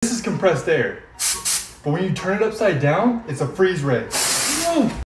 this is compressed air. But when you turn it upside down, it's a freeze ray. Whoa.